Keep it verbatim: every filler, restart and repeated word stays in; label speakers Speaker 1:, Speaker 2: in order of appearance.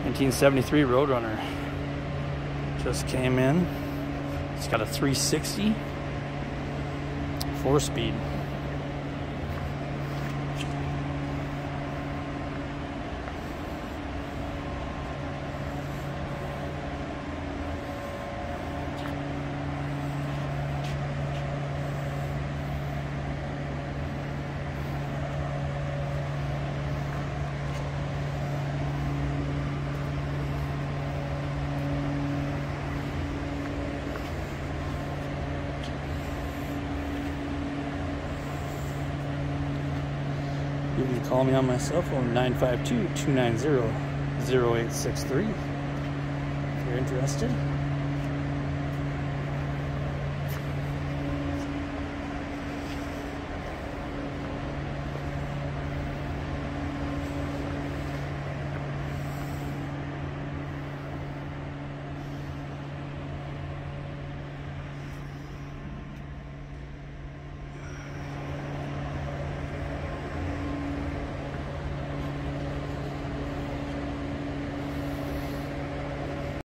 Speaker 1: nineteen seventy-three Roadrunner. Just came in. It's got a three sixty, four speed. You can call me on my cell phone, nine five two, two nine zero, zero eight six three, if you're interested.